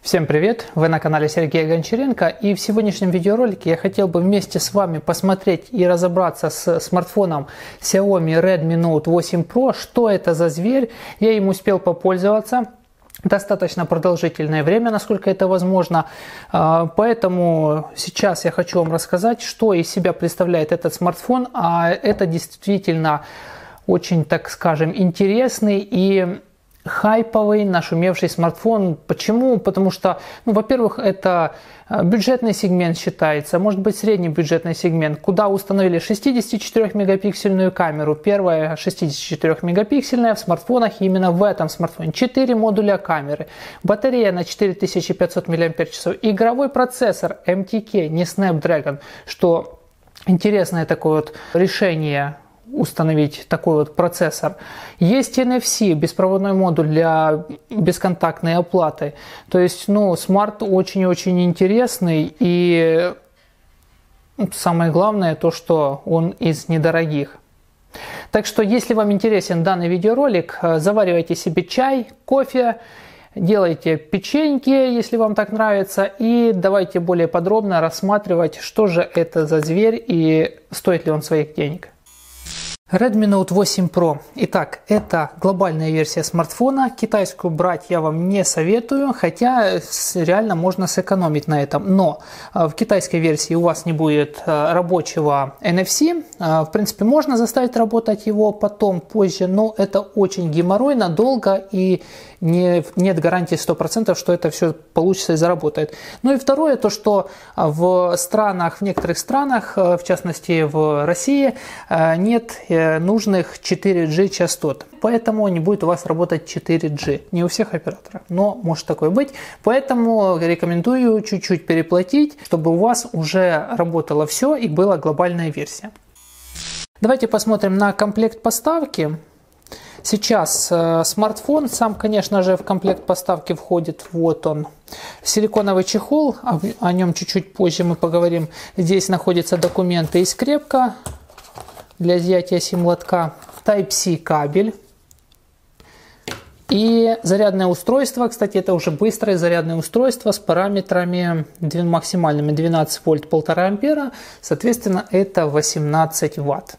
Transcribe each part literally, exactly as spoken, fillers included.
Всем привет! Вы на канале Сергея Гончаренко, и в сегодняшнем видеоролике я хотел бы вместе с вами посмотреть и разобраться с смартфоном Xiaomi Redmi Note восемь Pro, что это за зверь. Я им успел попользоваться достаточно продолжительное время, насколько это возможно, поэтому сейчас я хочу вам рассказать, что из себя представляет этот смартфон, а это действительно очень, так скажем, интересный и хайповый, нашумевший смартфон. Почему? Потому что, ну, во-первых, это бюджетный сегмент считается, может быть средний бюджетный сегмент, куда установили шестидесятичетырёхмегапиксельную камеру. Первая шестидесятичетырёхмегапиксельная в смартфонах, именно в этом смартфоне. четыре модуля камеры, батарея на четыре тысячи пятьсот мАч, игровой процессор эм ти кей, не Snapdragon, что интересное такое вот решение, установить такой вот процессор. Есть эн эф си, беспроводной модуль для бесконтактной оплаты. То есть, ну, смарт очень-очень интересный, и самое главное то, что он из недорогих. Так что, если вам интересен данный видеоролик, заваривайте себе чай, кофе, делайте печеньки, если вам так нравится, и давайте более подробно рассматривать, что же это за зверь и стоит ли он своих денег. Redmi Note восемь Pro. Итак, это глобальная версия смартфона. Китайскую брать я вам не советую, хотя реально можно сэкономить на этом. Но в китайской версии у вас не будет рабочего эн эф си. В принципе, можно заставить работать его потом, позже, но это очень геморройно, долго, и не, нет гарантии сто процентов, что это все получится и заработает. Ну и второе, то что в странах, в некоторых странах, в частности в России, нет нужных четыре джи частот. Поэтому не будет у вас работать четыре джи. Не у всех операторов, но может такое быть. Поэтому рекомендую чуть-чуть переплатить, чтобы у вас уже работало все и была глобальная версия. Давайте посмотрим на комплект поставки. Сейчас э, смартфон сам, конечно же, в комплект поставки входит. Вот он. Силиконовый чехол, о, о нем чуть-чуть позже мы поговорим. Здесь находятся документы и скрепка для изъятия сим-лотка, Type-C кабель и зарядное устройство. Кстати, это уже быстрое зарядное устройство с параметрами максимальными двенадцать вольт, полтора ампера, соответственно, это восемнадцать ватт.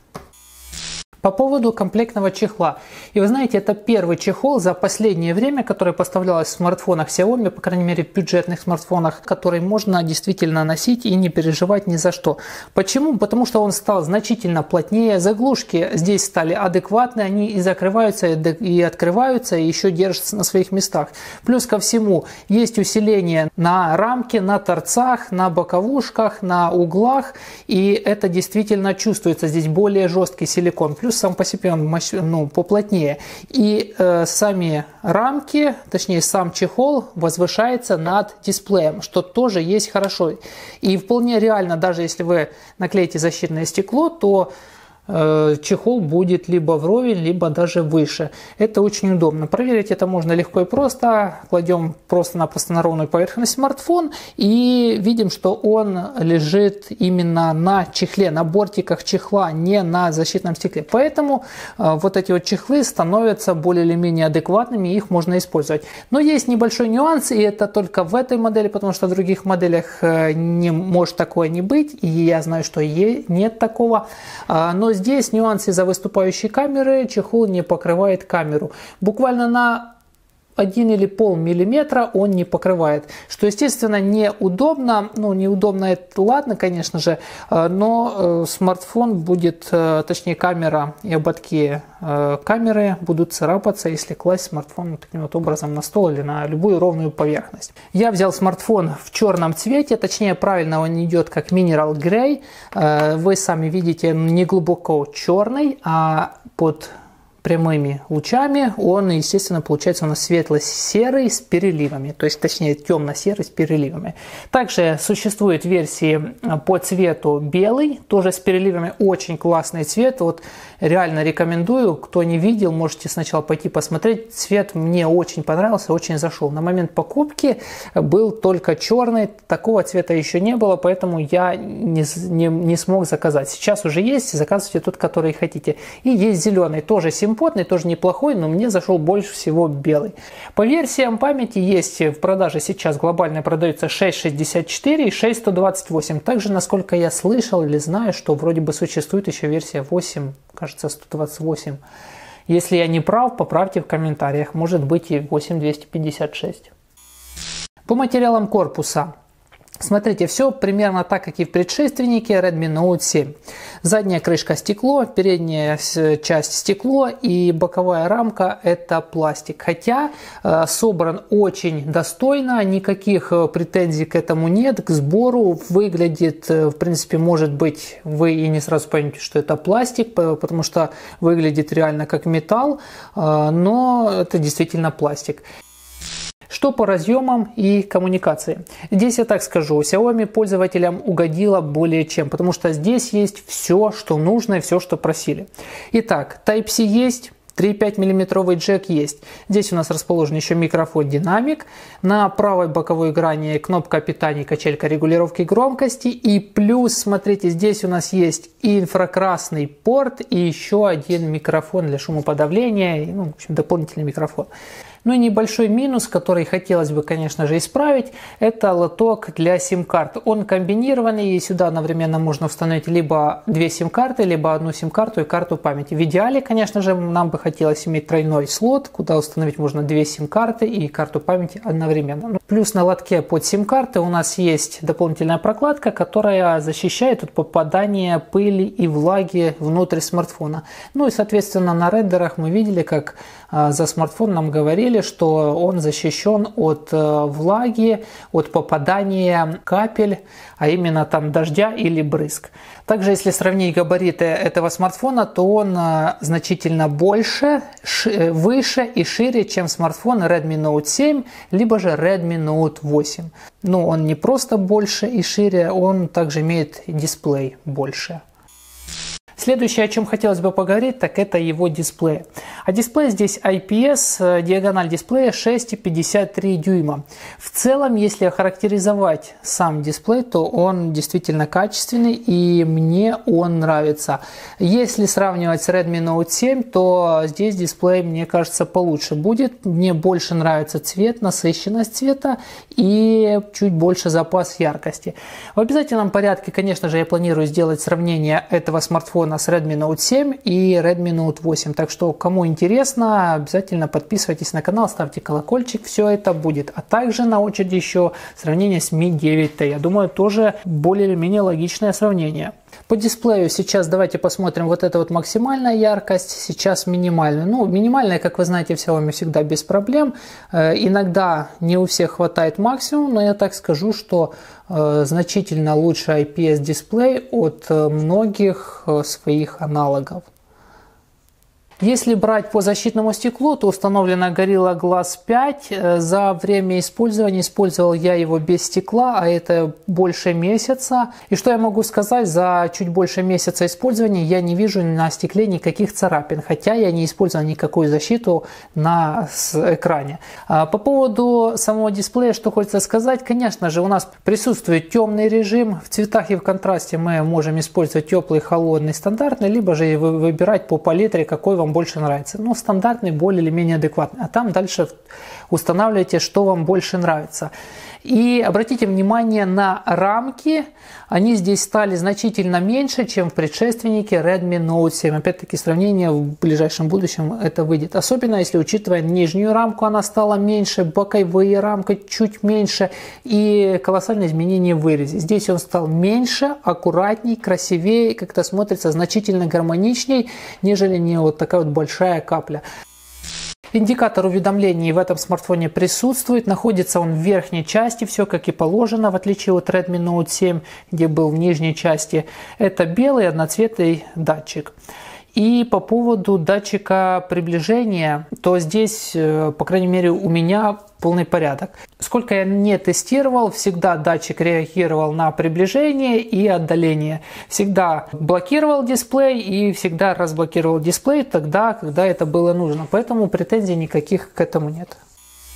По поводу комплектного чехла. И вы знаете, это первый чехол за последнее время, который поставлялся в смартфонах Xiaomi, по крайней мере в бюджетных смартфонах, который можно действительно носить и не переживать ни за что. Почему? Потому что он стал значительно плотнее, заглушки здесь стали адекватные, они и закрываются, и открываются, и еще держатся на своих местах. Плюс ко всему есть усиление на рамке, на торцах, на боковушках, на углах, и это действительно чувствуется. Здесь более жесткий силикон. Плюс сам по себе он, ну, поплотнее. И э, сами рамки, точнее сам чехол возвышается над дисплеем, что тоже есть хорошо. И вполне реально, даже если вы наклеите защитное стекло, то э, чехол будет либо вровень, либо даже выше. Это очень удобно. Проверить это можно легко и просто. Кладем просто-напросто на ровную поверхность смартфон и видим, что он лежит именно на чехле, на бортиках чехла, не на защитном стекле. Поэтому э, вот эти вот чехлы становятся более или менее адекватными, их можно использовать. Но есть небольшой нюанс, и это только в этой модели, потому что в других моделях э, не может такое не быть, и я знаю, что нет такого. Э, но здесь нюанс: из-за выступающей камеры чехол не покрывает камеру. Буквально на один или пол миллиметра он не покрывает, что, естественно, неудобно. Ну, неудобно это ладно, конечно же, но смартфон будет, точнее камера и ободки камеры будут царапаться, если класть смартфон вот таким вот образом на стол или на любую ровную поверхность. Я взял смартфон в черном цвете, точнее, правильно он идет как Mineral Grey. Вы сами видите, не глубоко черный, а под прямыми лучами он, естественно, получается у нас светло-серый с переливами, то есть, точнее, темно-серый с переливами. Также существуют версии по цвету белый, тоже с переливами, очень классный цвет, вот реально рекомендую, кто не видел, можете сначала пойти посмотреть, цвет мне очень понравился, очень зашел. На момент покупки был только черный, такого цвета еще не было, поэтому я не, не, не смог заказать. Сейчас уже есть, заказывайте тот, который хотите. И есть зеленый, тоже симпатичный, симпотный, тоже неплохой, но мне зашел больше всего белый. По версиям памяти есть в продаже сейчас глобально продается шесть шестьдесят четыре и шесть сто двадцать восемь. Также, насколько я слышал или знаю, что вроде бы существует еще версия восемь, кажется, сто двадцать восемь. Если я не прав, поправьте в комментариях, может быть и восемь двести пятьдесят шесть. По материалам корпуса. Смотрите, все примерно так, как и в предшественнике Redmi Note семь. Задняя крышка стекло, передняя часть стекло и боковая рамка это пластик. Хотя э, собран очень достойно, никаких претензий к этому нет, к сбору. Выглядит, в принципе, может быть, вы и не сразу поймете, что это пластик, потому что выглядит реально как металл, э, но это действительно пластик. Что по разъемам и коммуникации? Здесь я так скажу, Xiaomi пользователям угодила более чем, потому что здесь есть все, что нужно и все, что просили. Итак, Type-C есть. три и пять миллиметровый джек есть. Здесь у нас расположен еще микрофон динамик. На правой боковой грани кнопка питания, качелька регулировки громкости. И плюс, смотрите, здесь у нас есть и инфракрасный порт, и еще один микрофон для шумоподавления. Ну, в общем, дополнительный микрофон. Ну и небольшой минус, который хотелось бы, конечно же, исправить, это лоток для сим-карт. Он комбинированный, и сюда одновременно можно установить либо две сим-карты, либо одну сим-карту и карту памяти. В идеале, конечно же, нам бы хотелось иметь тройной слот, куда установить можно две сим-карты и карту памяти одновременно. Плюс на лотке под сим-карты у нас есть дополнительная прокладка, которая защищает от попадания пыли и влаги внутрь смартфона. Ну и, соответственно, на рендерах мы видели, как а, за смартфон нам говорили, что он защищен от э, влаги, от попадания капель, а именно там дождя или брызг. Также, если сравнить габариты этого смартфона, то он э, значительно больше, ши, выше и шире, чем смартфон Redmi Note семь, либо же Redmi Note восемь. Но он не просто больше и шире, он также имеет дисплей больше. Следующее, о чем хотелось бы поговорить, так это его дисплей. А дисплей здесь ай пи эс, диагональ дисплея шесть и пятьдесят три дюйма. В целом, если охарактеризовать сам дисплей, то он действительно качественный и мне он нравится. Если сравнивать с Redmi Note семь, то здесь дисплей, мне кажется, получше будет. Мне больше нравится цвет, насыщенность цвета и чуть больше запас яркости. В обязательном порядке, конечно же, я планирую сделать сравнение этого смартфона с Redmi Note семь и Redmi Note восемь. Так что, кому интересно, обязательно подписывайтесь на канал, ставьте колокольчик, все это будет. А также на очереди еще сравнение с ми девять ти. Я думаю, тоже более или менее логичное сравнение. По дисплею сейчас давайте посмотрим вот это вот максимальная яркость, сейчас минимальная. Ну, минимальная, как вы знаете, в Xiaomi всегда без проблем. Э, иногда не у всех хватает максимум, но я так скажу, что э, значительно лучше ай пи эс дисплей от э, многих э, своих аналогов. Если брать по защитному стеклу, то установлена Gorilla Glass пять. За время использования использовал я его без стекла, а это больше месяца. И что я могу сказать, за чуть больше месяца использования я не вижу на стекле никаких царапин, хотя я не использовал никакую защиту на экране. По поводу самого дисплея, что хочется сказать, конечно же, у нас присутствует темный режим. В цветах и в контрасте мы можем использовать теплый, холодный, стандартный, либо же выбирать по палитре, какой вам больше нравится. Ну, стандартный, более или менее адекватный. А там дальше устанавливайте, что вам больше нравится. И обратите внимание на рамки. Они здесь стали значительно меньше, чем в предшественнике Redmi Note семь. Опять-таки, сравнение в ближайшем будущем это выйдет. Особенно, если учитывая нижнюю рамку, она стала меньше, боковые рамки чуть меньше и колоссальное изменение в вырезе. Здесь он стал меньше, аккуратней, красивее, как-то смотрится значительно гармоничней, нежели не вот такая вот большая капля. Индикатор уведомлений в этом смартфоне присутствует, находится он в верхней части, все как и положено, в отличие от Redmi Note семь, где был в нижней части. Это белый одноцветный датчик. И по поводу датчика приближения, то здесь, по крайней мере, у меня полный порядок. Сколько я не тестировал, всегда датчик реагировал на приближение и отдаление. Всегда блокировал дисплей и всегда разблокировал дисплей тогда, когда это было нужно. Поэтому претензий никаких к этому нет.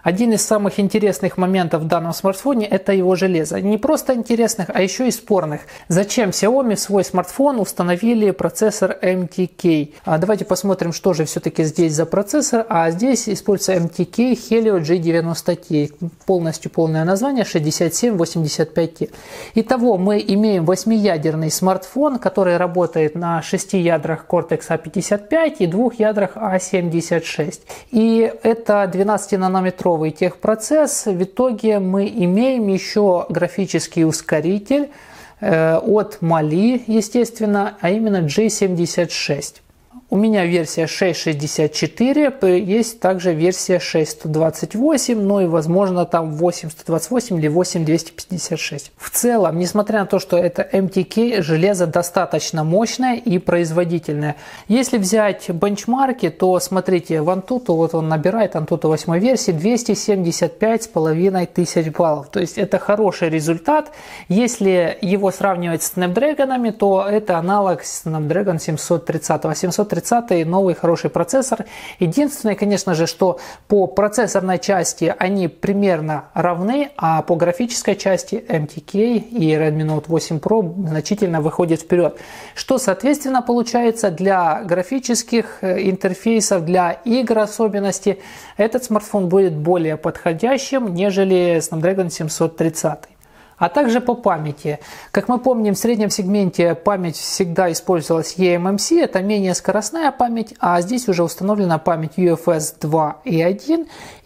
Один из самых интересных моментов в данном смартфоне – это его железо. Не просто интересных, а еще и спорных. Зачем Xiaomi в свой смартфон установили процессор эм ти кей? А давайте посмотрим, что же все-таки здесь за процессор. А здесь используется эм ти кей Helio джи девяносто ти. Полностью полное название шестьдесят семь восемьдесят пять ти. Итого мы имеем восьмиядерный смартфон, который работает на шести ядрах Cortex а пятьдесят пять и двух ядрах а семьдесят шесть. И это двенадцатинанометровый техпроцесс. В итоге мы имеем еще графический ускоритель э, от Mali, естественно, а именно джи семьдесят шесть. У меня версия шесть шестьдесят четыре, есть также версия шесть сто двадцать восемь, ну и возможно там восемь сто двадцать восемь или восемь двести пятьдесят шесть. В целом, несмотря на то, что это эм ти кей, железо достаточно мощное и производительное. Если взять бенчмарки, то смотрите, в Antutu, вот он набирает Antutu восьмой версии двести семьдесят пять с половиной тысяч баллов. То есть это хороший результат. Если его сравнивать с Snapdragon, то это аналог Snapdragon семьсот тридцать. семьсот тридцать новый хороший процессор. Единственное, конечно же, что по процессорной части они примерно равны, а по графической части эм ти кей и Redmi Note восемь Pro значительно выходит вперед. Что, соответственно, получается для графических интерфейсов, для игр особенности, этот смартфон будет более подходящим, нежели Snapdragon семьсот тридцать. А также по памяти. Как мы помним, в среднем сегменте память всегда использовалась и эм эм си, это менее скоростная память, а здесь уже установлена память ю эф эс два и один,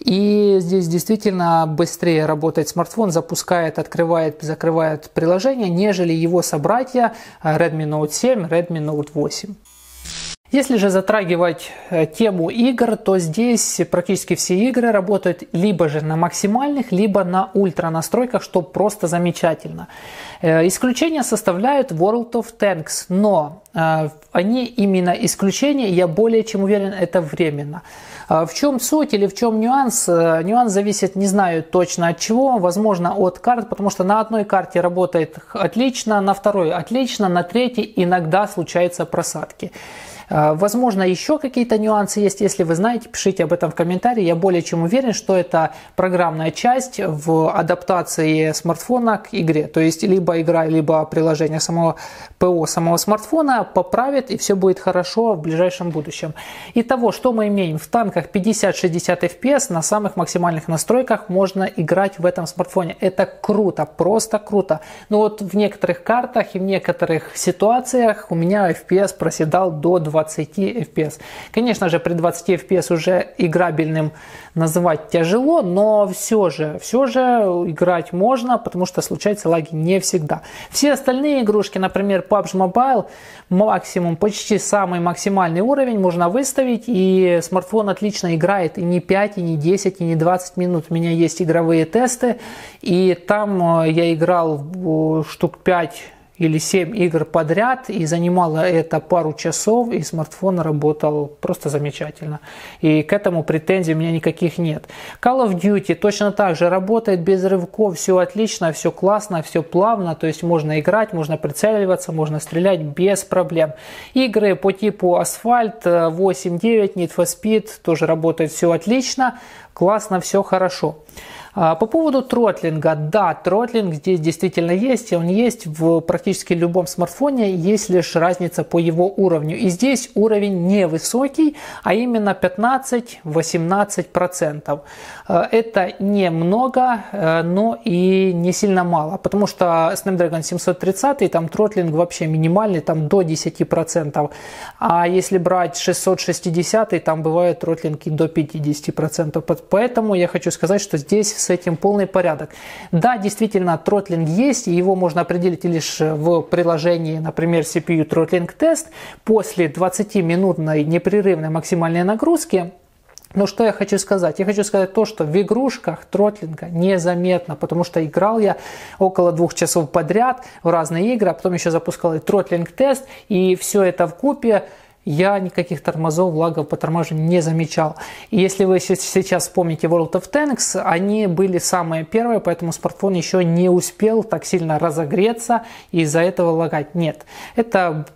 и здесь действительно быстрее работает смартфон, запускает, открывает, закрывает приложение, нежели его собратья Redmi Note семь, Redmi Note восемь. Если же затрагивать тему игр, то здесь практически все игры работают либо же на максимальных, либо на ультра настройках, что просто замечательно. Исключения составляют World of Tanks, но они именно исключения, я более чем уверен, это временно. В чем суть или в чем нюанс? Нюанс зависит, не знаю точно от чего, возможно от карт, потому что на одной карте работает отлично, на второй отлично, на третьей иногда случаются просадки. Возможно, еще какие-то нюансы есть. Если вы знаете, пишите об этом в комментарии. Я более чем уверен, что это программная часть в адаптации смартфона к игре. То есть, либо игра, либо приложение самого ПО самого смартфона поправит, и все будет хорошо в ближайшем будущем. Итого, что мы имеем? В танках пятьдесят-шестьдесят эф пи эс на самых максимальных настройках можно играть в этом смартфоне. Это круто, просто круто. Но вот в некоторых картах и в некоторых ситуациях у меня эф пи эс проседал до двадцати эф пи эс. Конечно же, при двадцати эф пи эс уже играбельным называть тяжело, но все же, все же играть можно, потому что случаются лаги не всегда. Все остальные игрушки, например, пабг Mobile, максимум, почти самый максимальный уровень можно выставить, и смартфон отлично играет и не пять, и не десять, и не двадцать минут. У меня есть игровые тесты, и там я играл штук пять или семь игр подряд, и занимало это пару часов, и смартфон работал просто замечательно. И к этому претензий у меня никаких нет. Call of Duty точно так же работает без рывков, все отлично, все классно, все плавно, то есть можно играть, можно прицеливаться, можно стрелять без проблем. Игры по типу Asphalt, восемь девять, Need for Speed тоже работает все отлично, классно, все хорошо. По поводу тротлинга, да, тротлинг здесь действительно есть, и он есть в практически любом смартфоне, есть лишь разница по его уровню. И здесь уровень невысокий, а именно пятнадцать-восемнадцать процентов. Это немного, но и не сильно мало, потому что Snapdragon семьсот тридцать, там тротлинг вообще минимальный, там до десяти процентов. А если брать шестьсот шестьдесят, там бывают тротлинги до пятидесяти процентов. Поэтому я хочу сказать, что здесь с этим полный порядок. Да, действительно, тротлинг есть, и его можно определить лишь в приложении, например, си пи ю Throttling Test после двадцатиминутной непрерывной максимальной нагрузки. Но что я хочу сказать? Я хочу сказать то, что в игрушках тротлинга незаметно, потому что играл я около двух часов подряд в разные игры, а потом еще запускал и Throttling Test, и все это вкупе. Я никаких тормозов, лагов по торможению не замечал. И если вы сейчас вспомните World of Tanks, они были самые первые, поэтому смартфон еще не успел так сильно разогреться и из-за этого лагать. Нет, это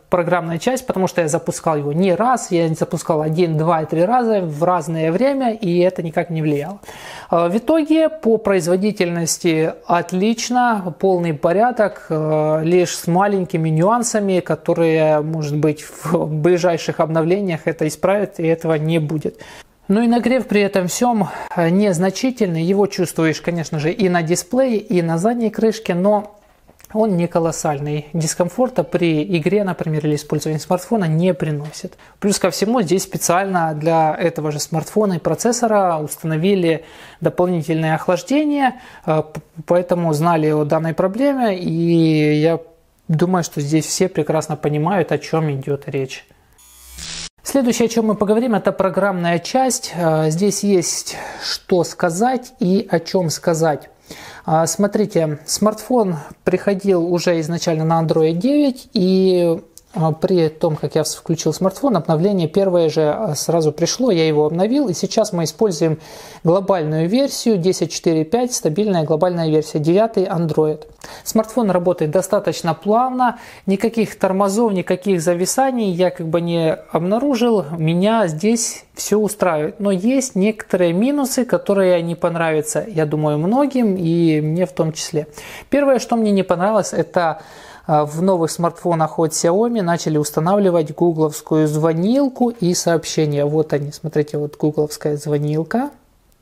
программная часть, потому что я запускал его не раз, я запускал один, два и три раза в разное время, и это никак не влияло. В итоге по производительности отлично, полный порядок, лишь с маленькими нюансами, которые, может быть, в ближайших обновлениях это исправят, и этого не будет. Ну и нагрев при этом всем незначительный, его чувствуешь, конечно же, и на дисплее, и на задней крышке, но он не колоссальный. Дискомфорта при игре, например, или использовании смартфона не приносит. Плюс ко всему, здесь специально для этого же смартфона и процессора установили дополнительное охлаждение, поэтому знали о данной проблеме, и я думаю, что здесь все прекрасно понимают, о чем идет речь. Следующее, о чем мы поговорим, это программная часть. Здесь есть что сказать и о чем сказать. Смотрите, смартфон приходил уже изначально на андроид девять, и при том, как я включил смартфон, обновление первое же сразу пришло, я его обновил, и сейчас мы используем глобальную версию десять точка четыре точка пять, стабильная глобальная версия, девятый Android. Смартфон работает достаточно плавно, никаких тормозов, никаких зависаний я как бы не обнаружил, меня здесь все устраивает. Но есть некоторые минусы, которые не понравятся, я думаю, многим, и мне в том числе. Первое, что мне не понравилось, это в новых смартфонах от Xiaomi начали устанавливать гугловскую звонилку и сообщения. Вот они, смотрите, вот гугловская звонилка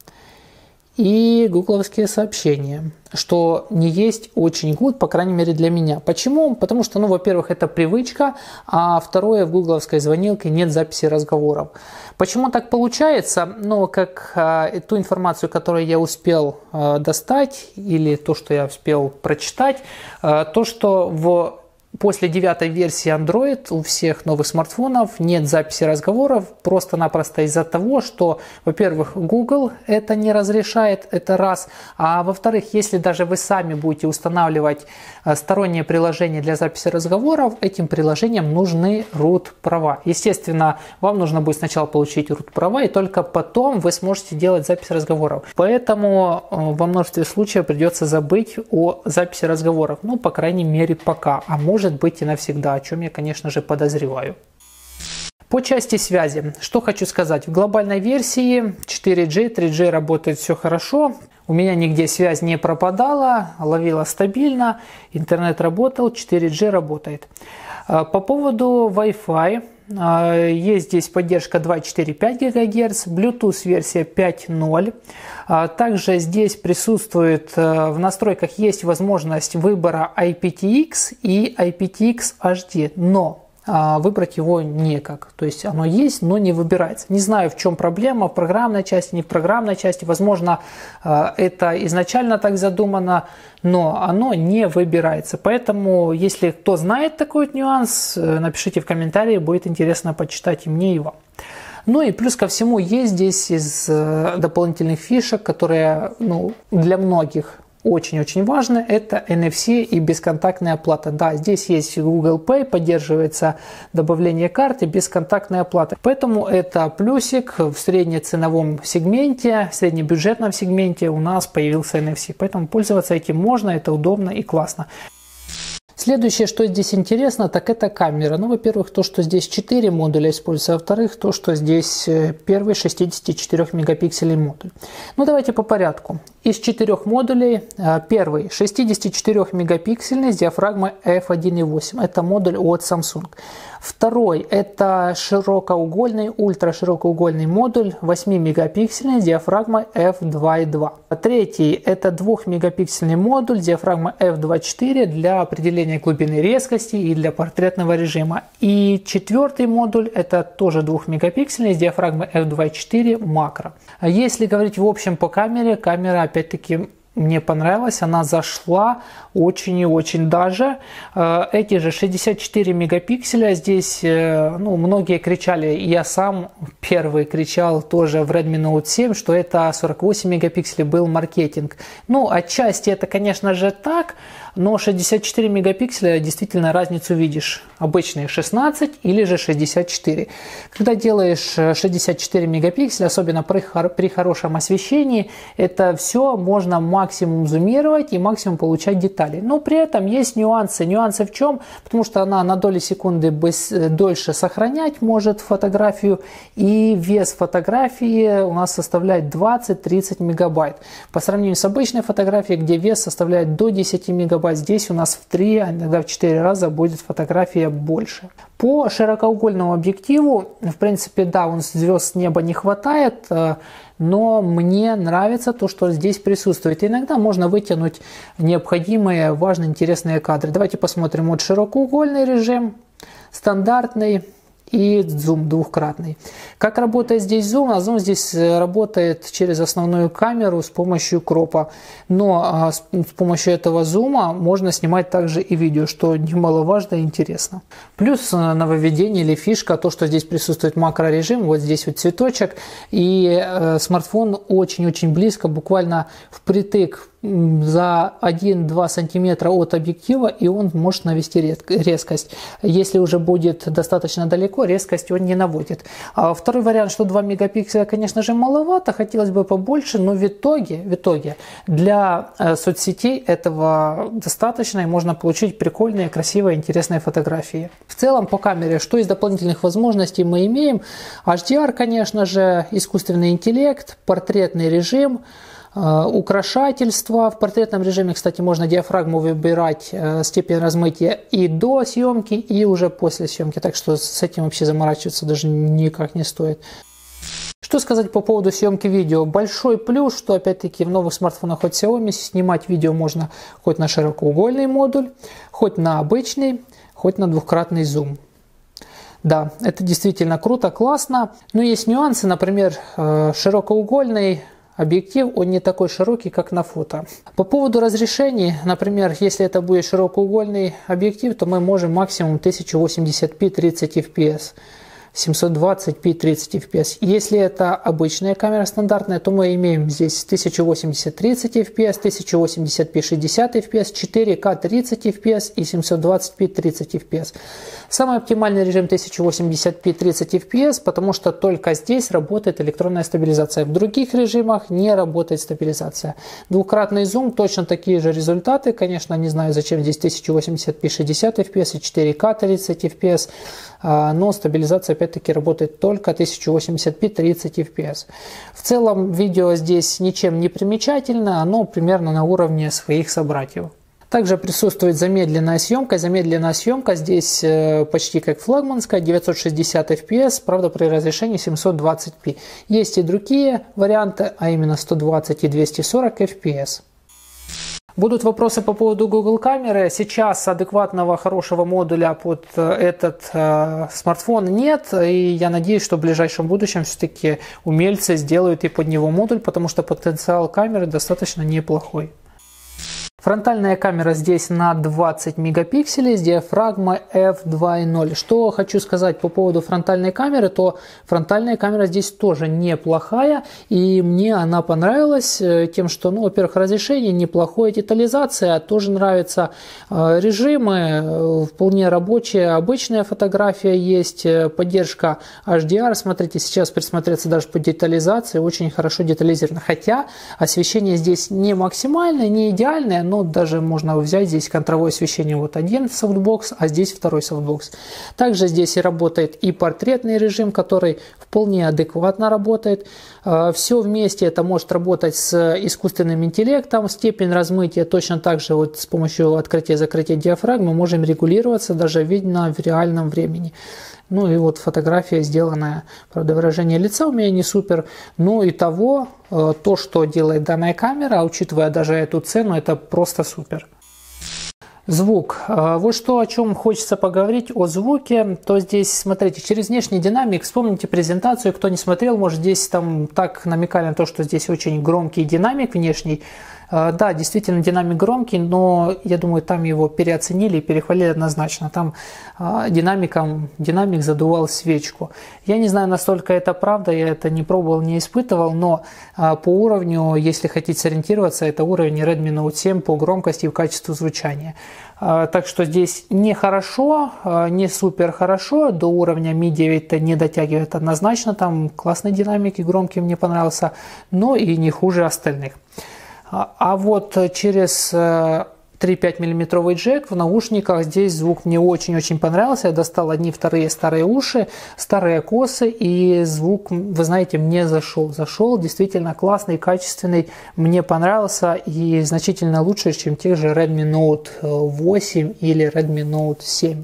и гугловские сообщения, что не есть очень good, по крайней мере для меня. Почему? Потому что, ну, во-первых, это привычка, а второе, в гугловской звонилке нет записи разговоров. Почему так получается? Ну, как э, ту информацию, которую я успел э, достать, или то, что я успел прочитать, э, то, что в после девятой версии Android у всех новых смартфонов нет записи разговоров просто-напросто из-за того, что, во-первых, Google это не разрешает, это раз, а во-вторых, если даже вы сами будете устанавливать сторонние приложения для записи разговоров, этим приложениям нужны root права. Естественно, вам нужно будет сначала получить root права, и только потом вы сможете делать запись разговоров. Поэтому во множестве случаев придется забыть о записи разговоров, ну, по крайней мере, пока, а может быть и навсегда, о чем я, конечно же, подозреваю. По части связи, что хочу сказать. В глобальной версии четыре джи, три джи работает все хорошо. У меня нигде связь не пропадала, ловила стабильно, интернет работал, четыре джи работает. По поводу Wi-Fi. Есть здесь поддержка два и четыре десятых гигагерца, Bluetooth версия пять ноль. Также здесь присутствует в настройках есть возможность выбора ай пи ти экс и ай пи ти экс эйч ди, но выбрать его никак. То есть оно есть, но не выбирается. Не знаю, в чем проблема, в программной части, не в программной части. Возможно, это изначально так задумано, но оно не выбирается. Поэтому, если кто знает такой нюанс, напишите в комментарии, будет интересно почитать и мне, и вам. Ну и плюс ко всему есть здесь из дополнительных фишек, которые, ну, для многих очень-очень важно, это эн эф си и бесконтактная оплата. Да, здесь есть Google Pay, поддерживается добавление карты, бесконтактная оплата. Поэтому это плюсик в среднеценовом сегменте, в среднебюджетном сегменте у нас появился эн эф си. Поэтому пользоваться этим можно, это удобно и классно. Следующее, что здесь интересно, так это камера. Ну, во-первых, то, что здесь четыре модуля используется, а во-вторых, то, что здесь первый шестидесятичетырёхмегапиксельный модуль. Ну, давайте по порядку. Из четырех модулей первый шестидесятичетырёхмегапиксельный с диафрагмой эф один и восемь. Это модуль от Samsung. Второй это широкоугольный, ультраширокоугольный модуль восьмимегапиксельный с диафрагмой эф два и два. Третий это двухмегапиксельный модуль с диафрагмой эф два и четыре для определения глубины резкости и для портретного режима. И четвертый модуль это тоже двухмегапиксельный с диафрагмой эф два и четыре макро. Если говорить в общем по камере, камера опять-таки мне понравилась, она зашла очень и очень даже. Эти же шестьдесят четыре мегапикселя здесь, ну, многие кричали, я сам первый кричал тоже в Redmi Note семь, что это сорок восемь мегапикселей был маркетинг. Ну, отчасти это, конечно же, так, но шестьдесят четыре мегапикселя действительно разницу видишь. Обычные шестнадцать или же шестьдесят четыре. Когда делаешь шестьдесят четыре мегапикселя, особенно при, при хорошем освещении, это все можно максимум максимум зумировать и максимум получать детали. Но при этом есть нюансы. Нюансы в чем? Потому что она на доли секунды дольше сохранять может фотографию, и вес фотографии у нас составляет двадцать-тридцать мегабайт. По сравнению с обычной фотографией, где вес составляет до десяти мегабайт, здесь у нас в три, а иногда в четыре раза будет фотография больше. По широкоугольному объективу, в принципе, да, он звезд с неба не хватает, но мне нравится то, что здесь присутствует. Иногда можно вытянуть необходимые, важные, интересные кадры. Давайте посмотрим. Вот широкоугольный режим, стандартный и зум двухкратный. Как работает здесь зум? А зум здесь работает через основную камеру с помощью кропа. Но а, с, с помощью этого зума можно снимать также и видео, что немаловажно и интересно. Плюс нововведение или фишка, то, что здесь присутствует макрорежим. Вот здесь вот цветочек. И э, смартфон очень-очень близко, буквально впритык за один-два сантиметра от объектива, и он может навести резкость. Если уже будет достаточно далеко, резкость он не наводит. А второй вариант, что два мегапикселя, конечно же, маловато, хотелось бы побольше, но в итоге, в итоге для э, соцсетей этого достаточно, и можно получить прикольные, красивые, интересные фотографии. В целом по камере, что из дополнительных возможностей мы имеем? эйч ди ар, конечно же, искусственный интеллект, портретный режим, украшательства. В портретном режиме, кстати, можно диафрагму выбирать, степень размытия и до съемки, и уже после съемки. Так что с этим вообще заморачиваться даже никак не стоит. Что сказать по поводу съемки видео? Большой плюс, что опять-таки в новых смартфонах от Xiaomi снимать видео можно хоть на широкоугольный модуль, хоть на обычный, хоть на двухкратный зум. Да, это действительно круто, классно. Но есть нюансы, например, широкоугольный объектив, он не такой широкий, как на фото. По поводу разрешений, например, если это будет широкоугольный объектив, то мы можем максимум тысяча восемьдесят пи тридцать эф пи эс. семьсот двадцать пи тридцать эф пи эс. Если это обычная камера стандартная, то мы имеем здесь тысяча восемьдесят тридцать эф пи эс, тысяча восемьдесят пи шестьдесят эф пи эс, четыре ка тридцать эф пи эс и семьсот двадцать пи тридцать эф пи эс. Самый оптимальный режим тысяча восемьдесят пи тридцать эф пи эс, потому что только здесь работает электронная стабилизация. В других режимах не работает стабилизация. Двукратный зум, точно такие же результаты. Конечно, не знаю, зачем здесь тысяча восемьдесят пи шестьдесят эф пи эс и четыре ка тридцать эф пи эс, но стабилизация опять-таки работает только тысяча восемьдесят пи тридцать эф пи эс. В целом видео здесь ничем не примечательно, оно примерно на уровне своих собратьев. Также присутствует замедленная съемка. Замедленная съемка здесь э, почти как флагманская, девятьсот шестьдесят эф пи эс, правда при разрешении семьсот двадцать пи. Есть и другие варианты, а именно сто двадцать и двести сорок эф пи эс. Будут вопросы по поводу Google камеры. Сейчас адекватного хорошего модуля под этот э, смартфон нет. И я надеюсь, что в ближайшем будущем все-таки умельцы сделают и под него модуль, потому что потенциал камеры достаточно неплохой. Фронтальная камера здесь на двадцать мегапикселей с диафрагмой эф два ноль. Что хочу сказать по поводу фронтальной камеры, то фронтальная камера здесь тоже неплохая. И мне она понравилась тем, что, ну, во-первых, разрешение неплохое, детализация тоже нравится. Режимы вполне рабочие, обычная фотография есть, поддержка эйч ди ар. Смотрите, сейчас присмотреться даже по детализации, очень хорошо детализировано. Хотя освещение здесь не максимальное, не идеальное, но даже можно взять здесь контровое освещение. Вот один софтбокс, а здесь второй софтбокс. Также здесь и работает и портретный режим, который вполне адекватно работает. Все вместе это может работать с искусственным интеллектом. Степень размытия точно так же вот с помощью открытия и закрытия диафрагмы можем регулироваться, даже видно в реальном времени. Ну и вот фотография сделанная, правда, выражение лица у меня не супер, но и того, то, что делает данная камера, учитывая даже эту цену, это просто супер. Звук. Вот что, о чем хочется поговорить, о звуке, то здесь, смотрите, через внешний динамик, вспомните презентацию, кто не смотрел, может, здесь там так намекали на то, что здесь очень громкий динамик внешний. Да, действительно динамик громкий, но я думаю, там его переоценили и перехвалили однозначно. Там динамиком, динамик задувал свечку. Я не знаю, настолько это правда, я это не пробовал, не испытывал, но по уровню, если хотите сориентироваться, это уровень Redmi Note семь по громкости и качеству звучания. Так что здесь не хорошо, не супер хорошо, до уровня ми девять не дотягивает однозначно, там классный динамик и громкий мне понравился, но и не хуже остальных. А, а вот через три и пять миллиметровый джек в наушниках здесь звук мне очень-очень понравился. Я достал одни вторые старые уши, старые косы, и звук, вы знаете, мне зашел. Зашел, действительно классный, качественный, мне понравился и значительно лучше, чем тех же Redmi Note восемь или Redmi Note семь.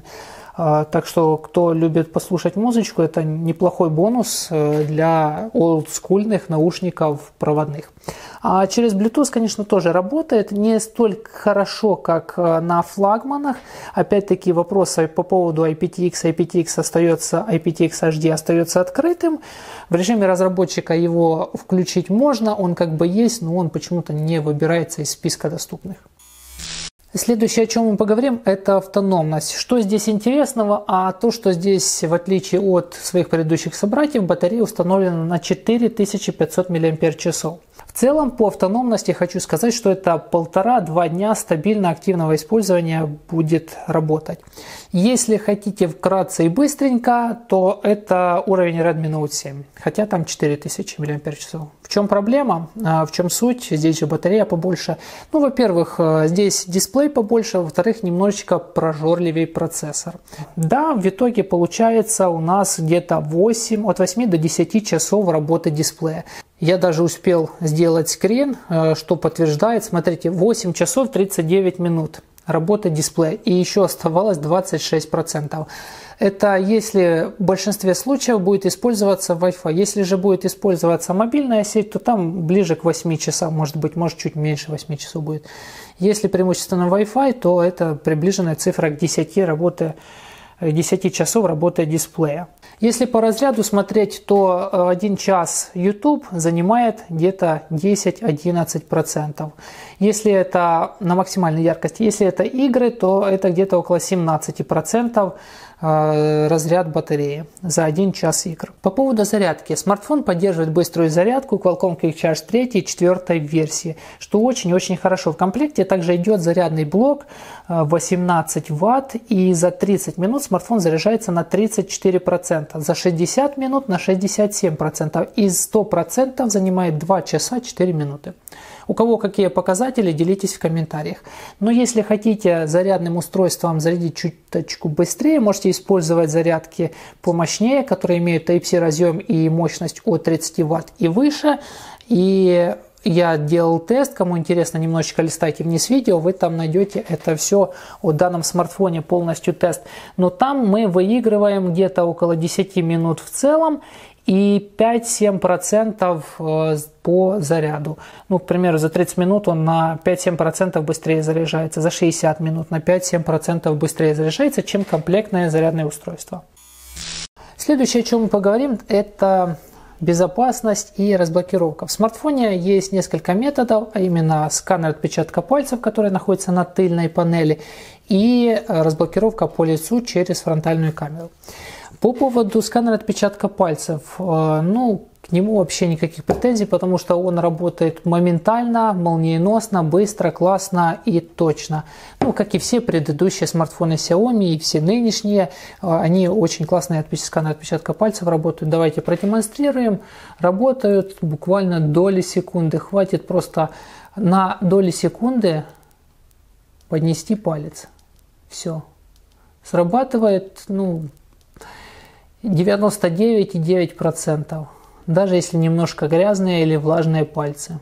Так что, кто любит послушать музычку, это неплохой бонус для олдскульных наушников проводных. А через Bluetooth, конечно, тоже работает, не столь хорошо, как на флагманах. Опять-таки вопрос по поводу ай пи ти экс, ай пи ти экс остается, ай пи ти экс эйч ди остается открытым. В режиме разработчика его включить можно, он как бы есть, но он почему-то не выбирается из списка доступных. Следующее, о чем мы поговорим, это автономность. Что здесь интересного? А то, что здесь, в отличие от своих предыдущих собратьев, батарея установлена на четыре тысячи пятьсот миллиампер-часов. В целом, по автономности хочу сказать, что это полтора-два дня стабильно активного использования будет работать. Если хотите вкратце и быстренько, то это уровень Redmi Note семь, хотя там четыре тысячи миллиампер-часов. В чем проблема? В чем суть? Здесь же батарея побольше. Ну, во-первых, здесь дисплей побольше, во-вторых, немножечко прожорливее процессор. Да, в итоге получается у нас где-то восемь, от восьми до десяти часов работы дисплея. Я даже успел сделать скрин, что подтверждает, смотрите, восемь часов тридцать девять минут работы дисплея, и еще оставалось двадцать шесть процентов. Это если в большинстве случаев будет использоваться Wi-Fi. Если же будет использоваться мобильная сеть, то там ближе к восьми часам, может быть, может чуть меньше восьми часов будет. Если преимущественно Wi-Fi, то это приближенная цифра к десяти, работы, десяти часов работы дисплея. Если по разряду смотреть, то один час YouTube занимает где-то десять-одиннадцать процентов. Если это на максимальной яркости, если это игры, то это где-то около семнадцати процентов разряд батареи за один час игр. По поводу зарядки. Смартфон поддерживает быструю зарядку Qualcomm Quick Charge три и четыре версии, что очень-очень хорошо. В комплекте также идет зарядный блок восемнадцать ватт, и за тридцать минут смартфон заряжается на тридцать четыре процента, за шестьдесят минут на шестьдесят семь процентов, и сто процентов занимает два часа четыре минуты. У кого какие показатели, делитесь в комментариях. Но если хотите зарядным устройством зарядить чуточку быстрее, можете использовать зарядки помощнее, которые имеют Type-C разъем и мощность от тридцати ватт и выше. И я делал тест, кому интересно, немножечко листайте вниз видео, вы там найдете это все о данном смартфоне, полностью тест. Но там мы выигрываем где-то около десяти минут в целом и пять-семь процентов по заряду. Ну, к примеру, за тридцать минут он на пять-семь процентов быстрее заряжается, за шестьдесят минут на пять-семь процентов быстрее заряжается, чем комплектное зарядное устройство. Следующее, о чем мы поговорим, это безопасность и разблокировка. В смартфоне есть несколько методов, а именно сканер отпечатка пальцев, который находится на тыльной панели, и разблокировка по лицу через фронтальную камеру. По поводу сканера отпечатка пальцев, ну, к нему вообще никаких претензий, потому что он работает моментально, молниеносно, быстро, классно и точно. Ну, как и все предыдущие смартфоны Xiaomi и все нынешние, они очень классные сканеры отпечатка пальцев работают. Давайте продемонстрируем. Работают буквально доли секунды. Хватит просто на доли секунды поднести палец. Все. Срабатывает, ну, девяносто девять и девять десятых процента. Даже если немножко грязные или влажные пальцы.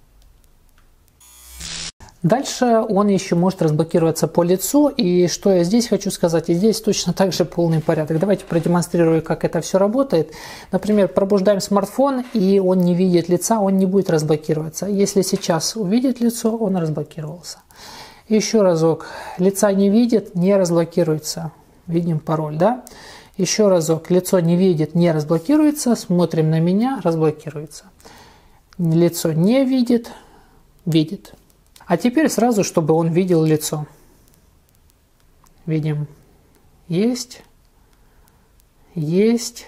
Дальше он еще может разблокироваться по лицу. И что я здесь хочу сказать, и здесь точно так же полный порядок. Давайте продемонстрирую, как это все работает. Например, пробуждаем смартфон, и он не видит лица, он не будет разблокироваться. Если сейчас увидит лицо, он разблокировался. Еще разок. Лица не видит, не разблокируется. Видим пароль, да? Еще разок. Лицо не видит, не разблокируется. Смотрим на меня, разблокируется. Лицо не видит, видит. А теперь сразу, чтобы он видел лицо. Видим. Есть. Есть.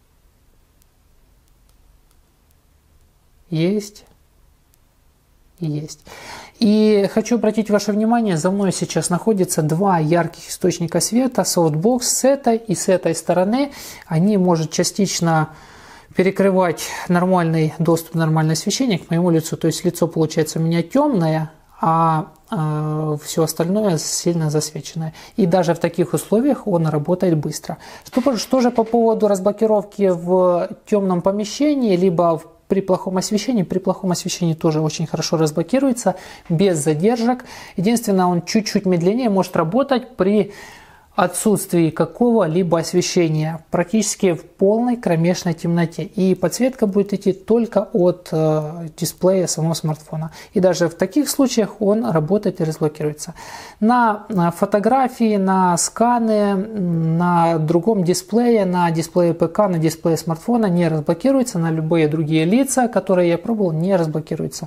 Есть. Есть. И хочу обратить ваше внимание, за мной сейчас находится два ярких источника света, софтбокс с этой и с этой стороны. Они, может, частично перекрывать нормальный доступ, нормальное освещение к моему лицу. То есть лицо получается у меня темное, а э, все остальное сильно засвеченное. И даже в таких условиях он работает быстро. Что, что же по поводу разблокировки в темном помещении, либо в при плохом освещении, при плохом освещении тоже очень хорошо разблокируется, без задержек. Единственное, он чуть-чуть медленнее может работать при отсутствии какого-либо освещения, практически в полной кромешной темноте. И подсветка будет идти только от э, дисплея самого смартфона. И даже в таких случаях он работает и разблокируется. На, на фотографии, на сканы, на другом дисплее, на дисплее ПК, на дисплее смартфона не разблокируется, на любые другие лица, которые я пробовал, не разблокируется.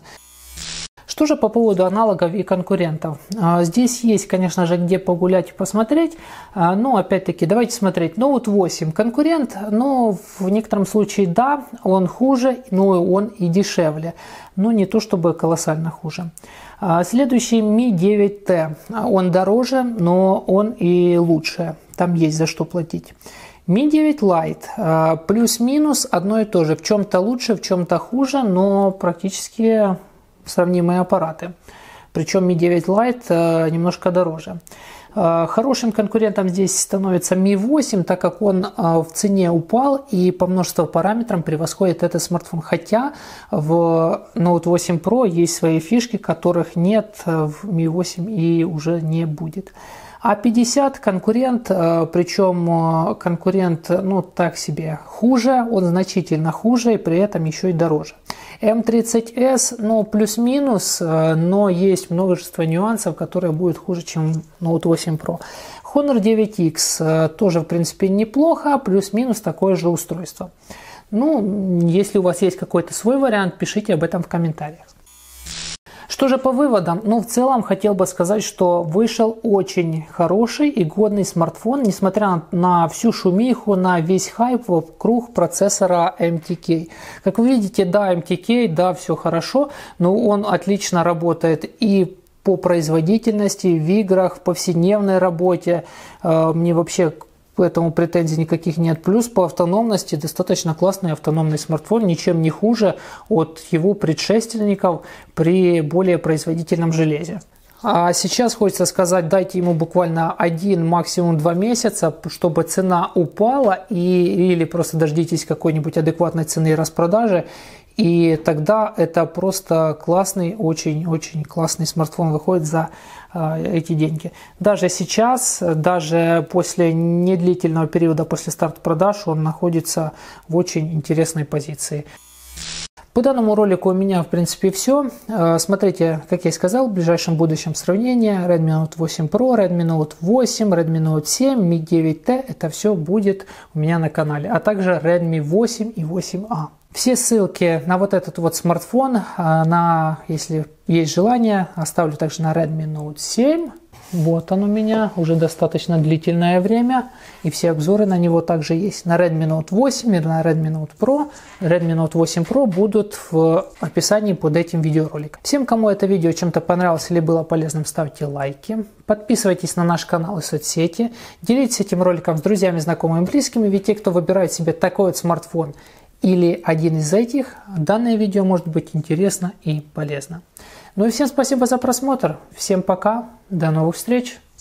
Что же по поводу аналогов и конкурентов? Здесь есть, конечно же, где погулять и посмотреть, но опять-таки давайте смотреть. Ноут восемь конкурент, но в некотором случае да, он хуже, но он и дешевле, но не то чтобы колоссально хуже. Следующий ми девять тэ, он дороже, но он и лучше, там есть за что платить. ми девять Lite, плюс-минус одно и то же, в чем-то лучше, в чем-то хуже, но практически сравнимые аппараты. Причем ми девять Lite немножко дороже. Хорошим конкурентом здесь становится ми восемь, так как он в цене упал и по множеству параметрам превосходит этот смартфон. Хотя в ноут восемь про есть свои фишки, которых нет в ми восемь и уже не будет. а пятьдесят конкурент, причем конкурент, ну так себе, хуже, он значительно хуже и при этом еще и дороже. эм тридцать эс, ну плюс-минус, но есть множество нюансов, которые будут хуже, чем ноут восемь про. Honor девять икс тоже в принципе неплохо, плюс-минус такое же устройство. Ну, если у вас есть какой-то свой вариант, пишите об этом в комментариях. Что же по выводам? Ну, в целом хотел бы сказать, что вышел очень хороший и годный смартфон, несмотря на всю шумиху, на весь хайп вокруг процессора эм ти кей. Как вы видите, да, эм ти кей, да, все хорошо, но он отлично работает и по производительности, в играх, в повседневной работе. Мне вообще к этому претензий никаких нет. Плюс по автономности достаточно классный автономный смартфон, ничем не хуже от его предшественников при более производительном железе. А сейчас хочется сказать, дайте ему буквально один, максимум два месяца, чтобы цена упала, и, или просто дождитесь какой-нибудь адекватной цены и распродажи. И тогда это просто классный, очень-очень классный смартфон выходит за э, эти деньги. Даже сейчас, даже после недлительного периода после старта продаж, он находится в очень интересной позиции. По данному ролику у меня в принципе все. Смотрите, как я и сказал, в ближайшем будущем сравнение Redmi Note восемь про, Redmi Note восемь, Redmi Note семь, ми девять тэ. Это все будет у меня на канале. А также Redmi восемь и восемь а. Все ссылки на вот этот вот смартфон, на, если есть желание, оставлю также на Redmi Note семь. Вот он у меня уже достаточно длительное время, и все обзоры на него также есть. На Redmi Note восемь и на Redmi Note про, Redmi Note восемь про будут в описании под этим видеороликом. Всем, кому это видео чем-то понравилось или было полезным, ставьте лайки, подписывайтесь на наш канал и соцсети, делитесь этим роликом с друзьями, знакомыми и близкими, ведь те, кто выбирает себе такой вот смартфон или один из этих, данное видео может быть интересно и полезно. Ну и всем спасибо за просмотр. Всем пока. До новых встреч.